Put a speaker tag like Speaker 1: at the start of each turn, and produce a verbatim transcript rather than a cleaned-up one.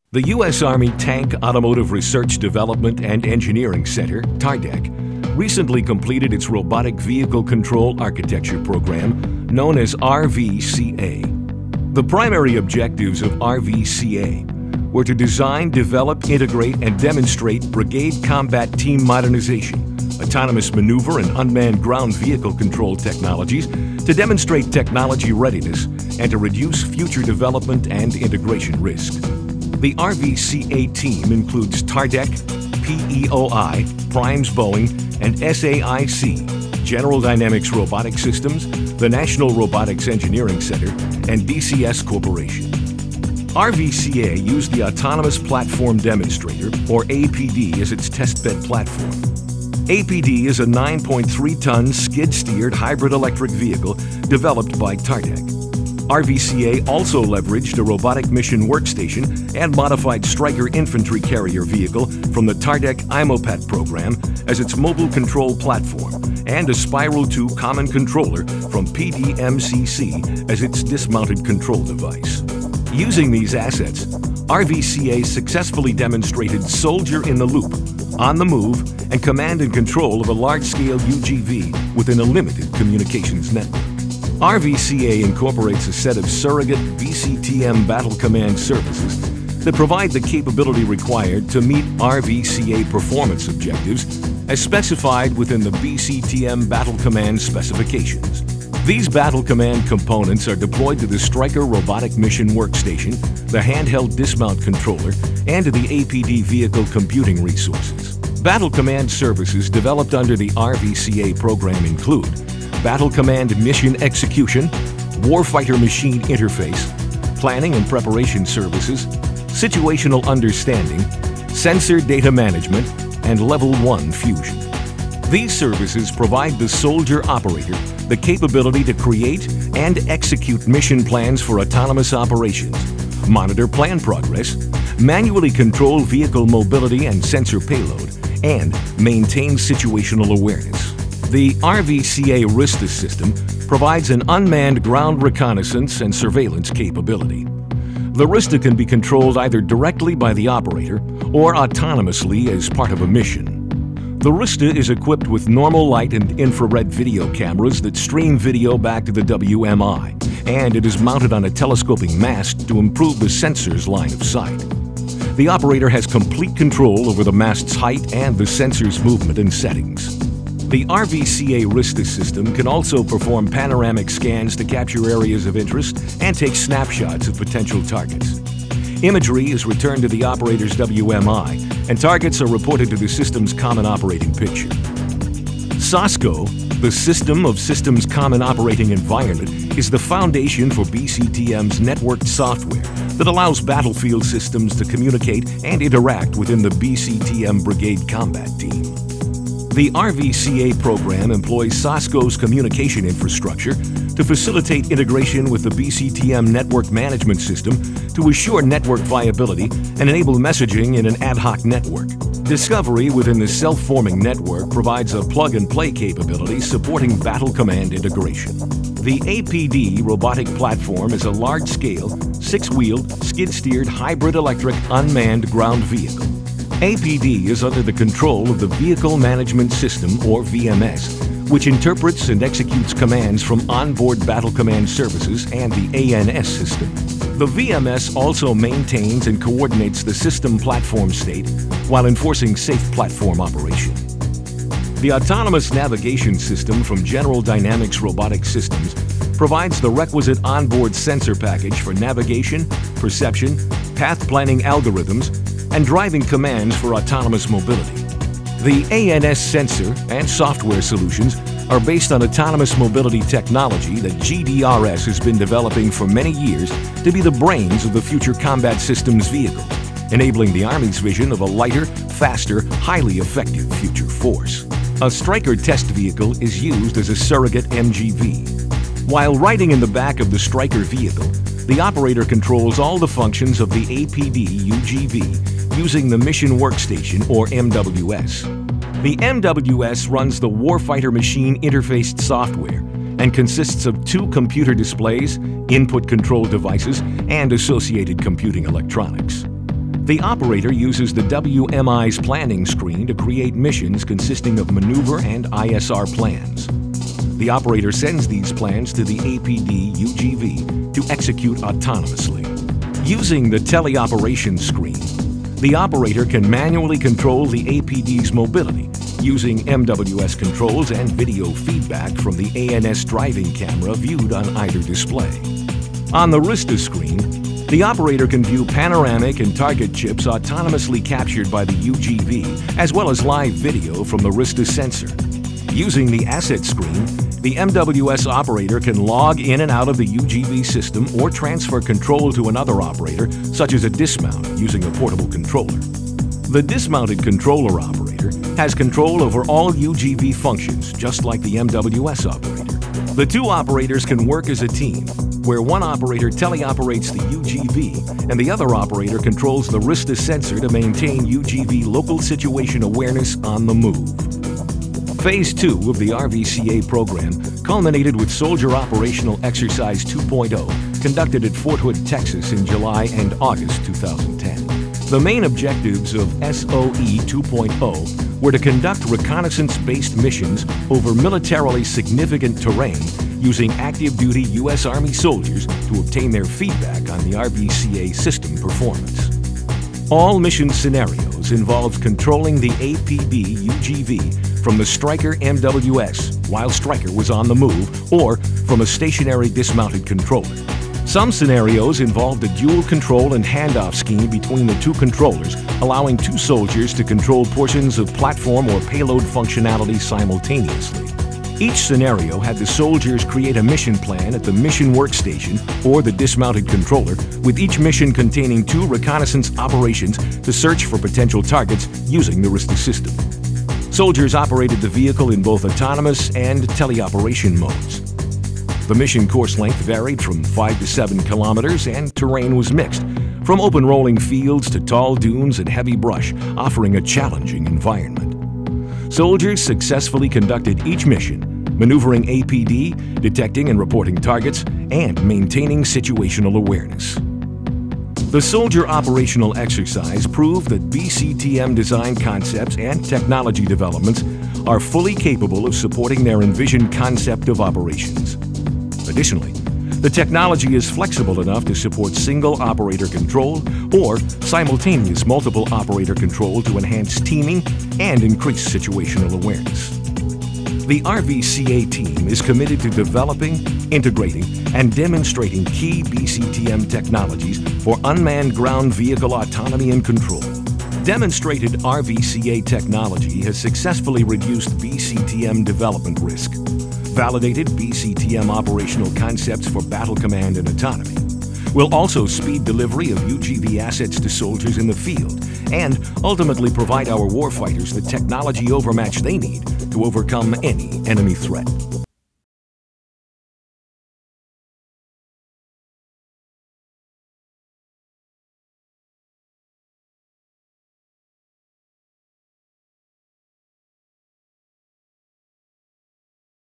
Speaker 1: The U S Army Tank Automotive Research Development and Engineering Center, TARDEC, recently completed its Robotic Vehicle Control Architecture program, known as R V C A. The primary objectives of R V C A were to design, develop, integrate, and demonstrate brigade combat team modernization, autonomous maneuver and unmanned ground vehicle control technologies to demonstrate technology readiness and to reduce future development and integration risk. The R V C A team includes TARDEC, P E O I, Primes Boeing, and S A I C, General Dynamics Robotic Systems, the National Robotics Engineering Center, and D C S Corporation. R V C A used the Autonomous Platform Demonstrator, or A P D, as its testbed platform. A P D is a nine point three ton skid-steered hybrid electric vehicle developed by TARDEC. R V C A also leveraged a robotic mission workstation and modified Stryker infantry carrier vehicle from the TARDEC IMOPAT program as its mobile control platform, and a Spiral two common controller from P D M C C as its dismounted control device. Using these assets, R V C A successfully demonstrated soldier in the loop, on the move, and command and control of a large-scale U G V within a limited communications network. R V C A incorporates a set of surrogate B C T M battle command services that provide the capability required to meet R V C A performance objectives as specified within the B C T M battle command specifications. These battle command components are deployed to the Stryker Robotic Mission Workstation, the handheld dismount controller, and to the A P D vehicle computing resources. Battle command services developed under the R V C A program include Battle Command Mission Execution, Warfighter Machine Interface, Planning and Preparation Services, Situational Understanding, Sensor Data Management, and Level one Fusion. These services provide the soldier operator the capability to create and execute mission plans for autonomous operations, monitor plan progress, manually control vehicle mobility and sensor payload, and maintain situational awareness. The R V C A RISTA system provides an unmanned ground reconnaissance and surveillance capability. The RISTA can be controlled either directly by the operator or autonomously as part of a mission. The RISTA is equipped with normal light and infrared video cameras that stream video back to the W M I, and it is mounted on a telescoping mast to improve the sensor's line of sight. The operator has complete control over the mast's height and the sensor's movement and settings. The R V C A RISTA system can also perform panoramic scans to capture areas of interest and take snapshots of potential targets. Imagery is returned to the operator's W M I, and targets are reported to the system's Common Operating Picture. SOSCO, the System of Systems Common Operating Environment, is the foundation for B C T M's networked software that allows battlefield systems to communicate and interact within the B C T M Brigade Combat Team. The R V C A program employs SOSCO's communication infrastructure to facilitate integration with the B C T M network management system to assure network viability and enable messaging in an ad hoc network. Discovery within the self-forming network provides a plug-and-play capability supporting battle command integration. The A P D robotic platform is a large-scale, six-wheeled, skid-steered hybrid electric unmanned ground vehicle. A P D is under the control of the Vehicle Management System, or V M S, which interprets and executes commands from onboard battle command services and the A N S system. The V M S also maintains and coordinates the system platform state while enforcing safe platform operation. The Autonomous Navigation System from General Dynamics Robotic Systems provides the requisite onboard sensor package for navigation, perception, path planning algorithms, and driving commands for autonomous mobility. The A N S sensor and software solutions are based on autonomous mobility technology that G D R S has been developing for many years to be the brains of the future combat systems vehicles, enabling the Army's vision of a lighter, faster, highly effective future force. A Stryker test vehicle is used as a surrogate M G V. While riding in the back of the Stryker vehicle, the operator controls all the functions of the A P D U G V using the Mission Workstation, or M W S. The M W S runs the Warfighter Machine Interface software and consists of two computer displays, input control devices, and associated computing electronics. The operator uses the W M I's planning screen to create missions consisting of maneuver and I S R plans. The operator sends these plans to the A P D U G V to execute autonomously. Using the teleoperation screen, the operator can manually control the A P D's mobility using M W S controls and video feedback from the A N S driving camera viewed on either display. On the Rista screen, the operator can view panoramic and target chips autonomously captured by the U G V, as well as live video from the Rista sensor. Using the asset screen, the M W S operator can log in and out of the U G V system or transfer control to another operator, such as a dismount using a portable controller. The dismounted controller operator has control over all U G V functions, just like the M W S operator. The two operators can work as a team, where one operator teleoperates the U G V and the other operator controls the Rista sensor to maintain U G V local situation awareness on the move. Phase two of the R V C A program culminated with Soldier Operational Exercise two point oh, conducted at Fort Hood, Texas in July and August two thousand ten. The main objectives of S O E two point oh were to conduct reconnaissance-based missions over militarily significant terrain using active-duty U S Army soldiers to obtain their feedback on the R V C A system performance. All mission scenarios involved controlling the A P D U G V from the Stryker M W S while Stryker was on the move, or from a stationary dismounted controller. Some scenarios involved a dual control and handoff scheme between the two controllers, allowing two soldiers to control portions of platform or payload functionality simultaneously. Each scenario had the soldiers create a mission plan at the mission workstation or the dismounted controller, with each mission containing two reconnaissance operations to search for potential targets using the Rista system. Soldiers operated the vehicle in both autonomous and teleoperation modes. The mission course length varied from five to seven kilometers and terrain was mixed, from open rolling fields to tall dunes and heavy brush, offering a challenging environment. Soldiers successfully conducted each mission, maneuvering A P D, detecting and reporting targets, and maintaining situational awareness. The Soldier Operational Exercise proved that B C T M design concepts and technology developments are fully capable of supporting their envisioned concept of operations. Additionally, the technology is flexible enough to support single operator control or simultaneous multiple operator control to enhance teaming and increase situational awareness. The R V C A team is committed to developing, integrating, and demonstrating key B C T M technologies for unmanned ground vehicle autonomy and control. Demonstrated R V C A technology has successfully reduced B C T M development risk, validated B C T M operational concepts for battle command and autonomy, will also speed delivery of U G V assets to soldiers in the field, and ultimately provide our warfighters the technology overmatch they need to overcome any enemy threat.